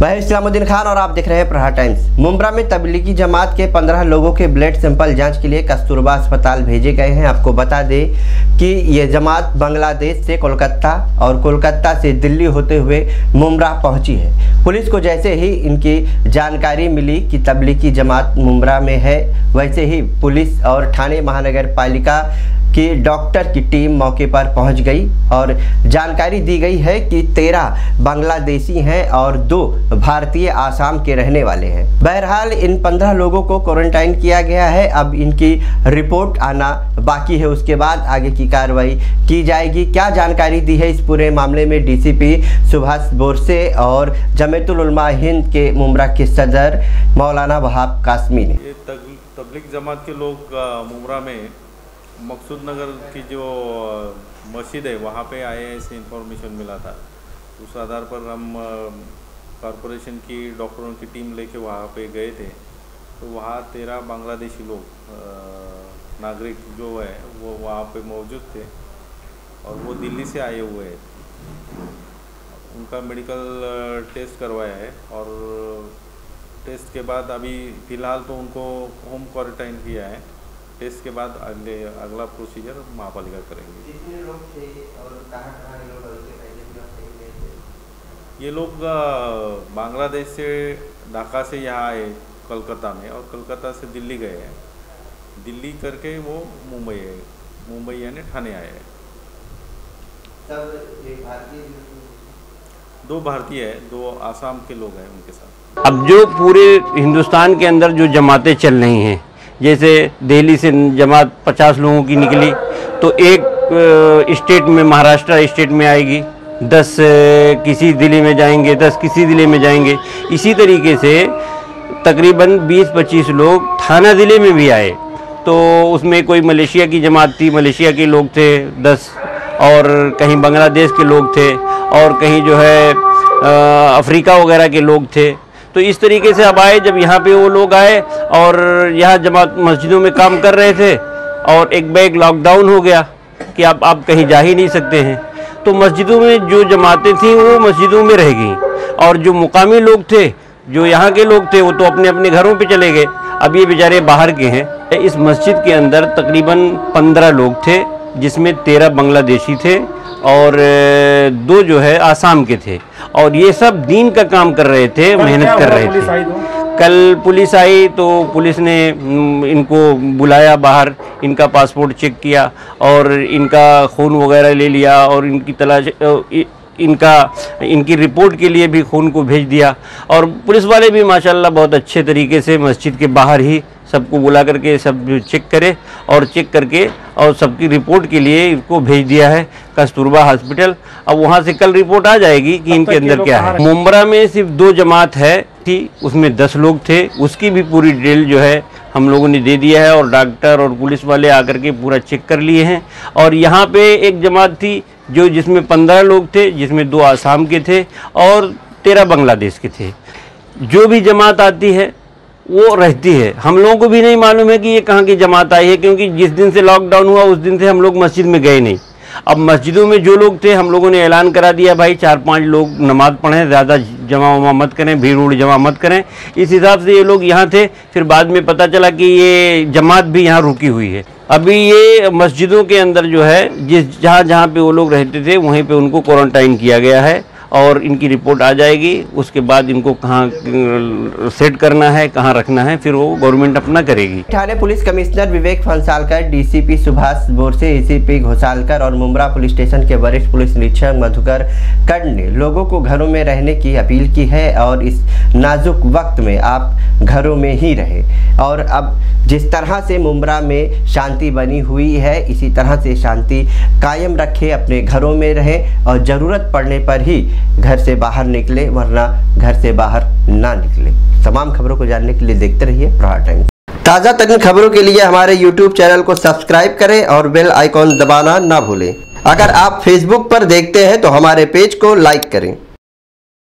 मैं इस्लामुद्दीन खान और आप देख रहे हैं प्रहार टाइम्स। मुंब्रा में तबलीगी जमात के 15 लोगों के ब्लड सैंपल जांच के लिए कस्तूरबा अस्पताल भेजे गए हैं। आपको बता दें कि ये जमात बांग्लादेश से कोलकाता और कोलकाता से दिल्ली होते हुए मुंब्रा पहुंची है। पुलिस को जैसे ही इनकी जानकारी मिली कि तबलीगी जमात मुंब्रा में है, वैसे ही पुलिस और ठाणे महानगर पालिका कि डॉक्टर की टीम मौके पर पहुंच गई और जानकारी दी गई है कि 13 बांग्लादेशी हैं और 2 भारतीय आसाम के रहने वाले हैं। बहरहाल इन 15 लोगों को क्वारंटाइन किया गया है। अब इनकी रिपोर्ट आना बाकी है, उसके बाद आगे की कार्रवाई की जाएगी। क्या जानकारी दी है इस पूरे मामले में डीसीपी सुभाष बोरसे और जमीयतुल उलमा हिंद के मुंब्रा के सदर मौलाना वहाब कासमी ने। तबलीग जमात के लोग मुंब्रा में मकसूद नगर की जो मस्जिद है वहाँ पे आए, ऐसे इन्फॉर्मेशन मिला था। उस आधार पर हम कॉरपोरेशन की डॉक्टरों की टीम लेके वहाँ पे गए थे। तो वहाँ 13 बांग्लादेशी लोग नागरिक जो है वो वहाँ पे मौजूद थे और वो दिल्ली से आए हुए हैं। उनका मेडिकल टेस्ट करवाया है और टेस्ट के बाद अभी फ़िलहाल तो उनको होम क्वारंटाइन किया है। टेस्ट के बाद अगला प्रोसीजर महापालिका करेंगे। कितने लोग थे और कहाँ ये लोग बांग्लादेश से ढाका से यहाँ आए कलकत्ता में और कलकत्ता से दिल्ली गए हैं। दिल्ली करके वो मुंबई है, मुंबई यानी ठाणे आए हैं। सब भारतीय, 2 भारतीय है, 2 आसाम के लोग हैं उनके साथ। अब जो पूरे हिंदुस्तान के अंदर जो जमातें चल रही हैं, जैसे दिल्ली से जमात 50 लोगों की निकली तो एक स्टेट में, महाराष्ट्र स्टेट में आएगी, 10 किसी ज़िले में जाएंगे, 10 किसी ज़िले में जाएंगे। इसी तरीके से तकरीबन 20-25 लोग थाना ज़िले में भी आए। तो उसमें कोई मलेशिया की जमात थी, मलेशिया के लोग थे 10, और कहीं बांग्लादेश के लोग थे और कहीं जो है अफ्रीका वगैरह के लोग थे। तो इस तरीके से अब आए, जब यहाँ पे वो लोग आए और यहाँ जमात मस्जिदों में काम कर रहे थे और एक बैग लॉकडाउन हो गया कि आप कहीं जा ही नहीं सकते हैं। तो मस्जिदों में जो जमातें थीं वो मस्जिदों में रह गईं और जो मुकामी लोग थे, जो यहाँ के लोग थे, वो तो अपने अपने घरों पे चले गए। अब ये बेचारे बाहर के हैं। इस मस्जिद के अंदर तकरीबन 15 लोग थे, जिसमें 13 बांग्लादेशी थे और 2 जो है आसाम के थे और ये सब दीन का काम कर रहे थे, मेहनत कर रहे थे। कल पुलिस आई तो पुलिस ने इनको बुलाया बाहर, इनका पासपोर्ट चेक किया और इनका खून वगैरह ले लिया और इनकी तलाश, इनकी रिपोर्ट के लिए भी खून को भेज दिया। और पुलिस वाले भी माशाल्लाह बहुत अच्छे तरीके से मस्जिद के बाहर ही सबको बुला करके सब चेक करे और चेक करके और सबकी रिपोर्ट के लिए इनको भेज दिया है कस्तूरबा हॉस्पिटल। अब वहाँ से कल रिपोर्ट आ जाएगी कि इनके अंदर क्या है। मुंब्रा में सिर्फ 2 जमात है थी, उसमें 10 लोग थे, उसकी भी पूरी डिटेल जो है हम लोगों ने दे दिया है और डॉक्टर और पुलिस वाले आकर के पूरा चेक कर लिए हैं। और यहाँ पे एक जमात थी जो जिसमें 15 लोग थे, जिसमें 2 आसाम के थे और 13 बांग्लादेश के थे। जो भी जमात आती है वो रहती है। हम लोगों को भी नहीं मालूम है कि ये कहाँ की जमात आई है, क्योंकि जिस दिन से लॉकडाउन हुआ उस दिन से हम लोग मस्जिद में गए नहीं। अब मस्जिदों में जो लोग थे हम लोगों ने ऐलान करा दिया, भाई 4-5 लोग नमाज़ पढ़ें, ज़्यादा जमा वमा मत करें, भीड़ उड़ जमा मत करें। इस हिसाब से ये लोग यहाँ थे। फिर बाद में पता चला कि ये जमात भी यहाँ रुकी हुई है। अभी ये मस्जिदों के अंदर जो है जहाँ पे वो लोग रहते थे वहीं पे उनको क्वारंटाइन किया गया है और इनकी रिपोर्ट आ जाएगी। उसके बाद इनको कहाँ सेट करना है, कहाँ रखना है, फिर वो गवर्नमेंट अपना करेगी। Thane police commissioner Vivek Phansalkar, DCP Subhash Borse, ACP Ghosalkar और मुंब्रा पुलिस स्टेशन के वरिष्ठ पुलिस निरीक्षक मधुकर कर्ण ने लोगों को घरों में रहने की अपील की है और इस नाजुक वक्त में आप घरों में ही रहें। और अब जिस तरह से मुंब्रा में शांति बनी हुई है, इसी तरह से शांति कायम रखें, अपने घरों में रहें और ज़रूरत पड़ने पर ही घर से बाहर निकले, वरना घर से बाहर ना निकले। तमाम खबरों को जानने के लिए देखते रहिए प्रहार टाइम्स। ताज़ा तरीन खबरों के लिए हमारे YouTube चैनल को सब्सक्राइब करें और बेल आइकॉन दबाना ना भूलें। अगर आप Facebook पर देखते हैं तो हमारे पेज को लाइक करें।